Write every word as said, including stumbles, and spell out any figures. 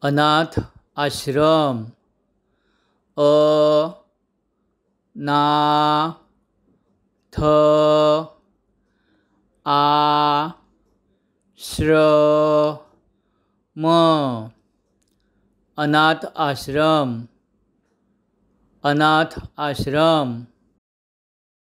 अनाथ आश्रम अ ना थ आ श्र म अनाथ आश्रम अनाथ आश्रम